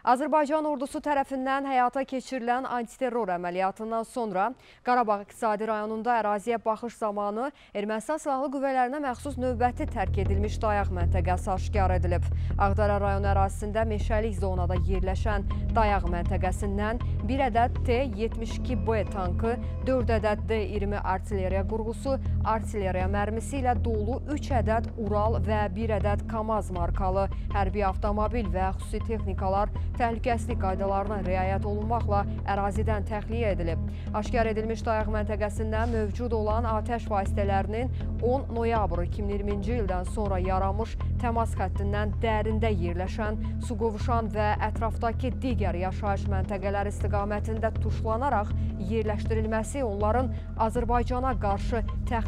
Azərbaycan ordusu tərəfindən həyata keçirilən antiterror əməliyyatından sonra Qarabağ İqtisadi rayonunda əraziyə baxış zamanı Ermənistan silahlı qüvvələrinə məxsus növbəti tərk edilmiş dayaq məntəqəsi aşkar edilib. Ağdərə rayon ərazisində meşəlik zonada yerləşən dayaq məntəqəsindən bir ədəd T-72B tankı, 4 ədəd D-20 artilleriya qurğusu, artilleriya mərmisi ilə dolu 3 ədəd Ural və 1 ədəd Kamaz markalı hərbi avtomobil və xüsusi texnikalar təhlükəsizlik qaydalarına riayət olunmaqla ərazidən təxliyə edilib. Aşkar edilmiş dayaq məntəqəsində mövcud olan atəş vasitələrinin 10 noyabr 2020-ci ildən sonra yaranmış təmas xəttindən dərində yerləşən, su qovuşan və ətrafdakı digər yaşayış məntəqələri istiqamətində tuşlanaraq yerləşdirilməsi onların Azərbaycana qarşı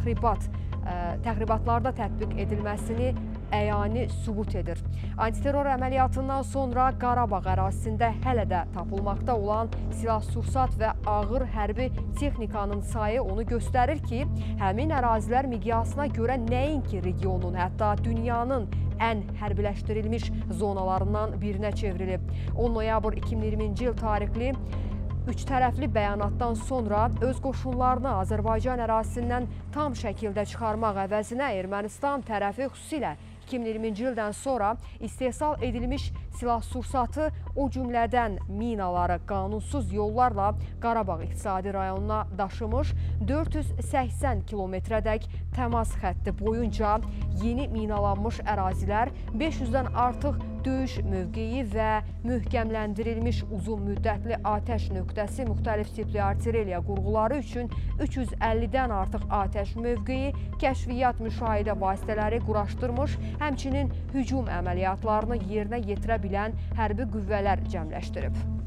təxribatlarda tətbiq edilməsini əyani sübut edir. Antiterror əməliyyatından sonra Qarabağ ərazisində hələ də tapılmaqda olan silah-sursat və ağır hərbi texnikanın sayı onu göstərir ki, həmin ərazilər miqyasına görə nəinki regionun, hətta dünyanın ən hərbiləşdirilmiş zonalarından birinə çevrilib. 10 noyabr 2020-ci il tarixli 3 tərəfli bəyanatdan sonra öz qoşunlarını Azərbaycan ərazisindən tam şəkildə çıxarmaq əvəzinə Ermənistan tərəfi xüsusilə 2020-ci ildən sonra istehsal edilmiş silah-sursatı, o cümlədən minaları qanunsuz yollarla Qarabağ İqtisadi rayonuna daşımış, 480 kilometrədək təmas xətti boyunca yeni minalanmış ərazilər, 500-dən artıq döyüş mövqeyi və möhkəmləndirilmiş uzun müddətli atəş nöqtəsi, müxtəlif tipli artilleriya qurğuları üçün 350-dən artıq atəş mövqeyi, kəşfiyyat müşahidə vasitələri quraşdırmış, həmçinin hücum əməliyyatlarını yerinə yetirə bilən hərbi qüvvələr cəmləşdirib.